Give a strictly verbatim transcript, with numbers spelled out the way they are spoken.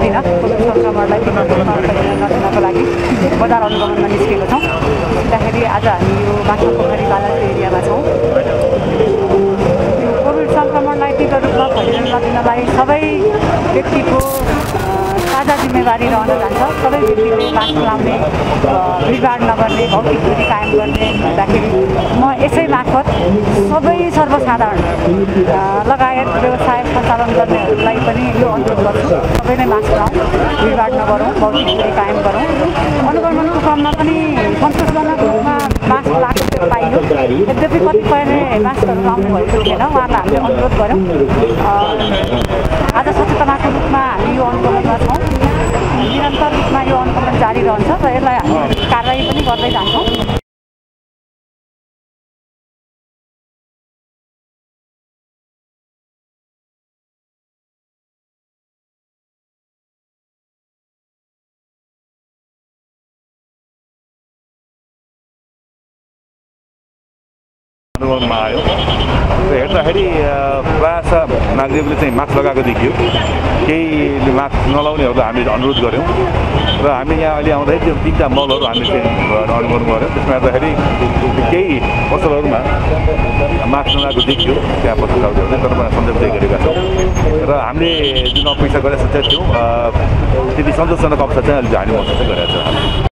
दिन कोभिड सङ्क्रमणलाई तीव्रतामा नदिनको लागि बजार अनुगमनमा निस्केको छौँ। त्यसैले आज हामी यो बाख्रा पोखरी बालाजु एरियामा छौँ। यो कोभिड सङ्क्रमणलाई तीव्र रूपमा फैलिन नदिनलाई सबै व्यक्तिको साझा जिम्मेवारी रहन जान्छ। सबै व्यक्तिले मास्क लाउने, भिडभाड नगर्ने, भौतिक दूरी कायम गर्ने हुँदाखेरि म यसै मार्फत सबै सर्वसाधारण लगायत व्यवसाय सञ्चालन गर्नेहरूलाई पनि यो अनुरोध गर्छु, सबै नै मास्क लाउँ, भिडभाड नगरौँ, भौतिक दूरी कायम गरौँ। अनुगमनको क्रममा पनि सन्तोषजनक रूपमा मास्क लागेको पाइयो। यद्यपि कतिपयले मास्कहरू लाउनु भएको थिएन, उहाँहरूलाई हामीले अनुरोध गऱ्यौँ। आज सचेतनाको रूपमा हामी यो अनुगमनमा छौँ। निरन्तर रूपमा यो अनुगमन जारी रहन्छ र यसलाई हामी कारबाही पनि गर्दै जान्छौँ। अनुगमनमा आयो हेर्दाखेरि प्रायः नागरिकले चाहिँ मास्क लगाएको देखियो। केहीले मास्क नलाउनेहरूलाई हामीले अनुरोध गऱ्यौँ र हामी यहाँ अहिले आउँदाखेरि त्यो तिनवटा मलहरू हामीले चाहिँ अनुगमन गऱ्यौँ। त्यसमा हेर्दाखेरि केही पसलहरूमा मास्क नलाएको देखियो, त्यहाँ पसलहरूले तर सन्देश दिइ गरेका छौँ र हामीले जुन अपेक्षा गरेका थियौँ त्यति सन्तोषजनक अवस्था चाहिँ अहिले हामी महसुस गरेका छौँ।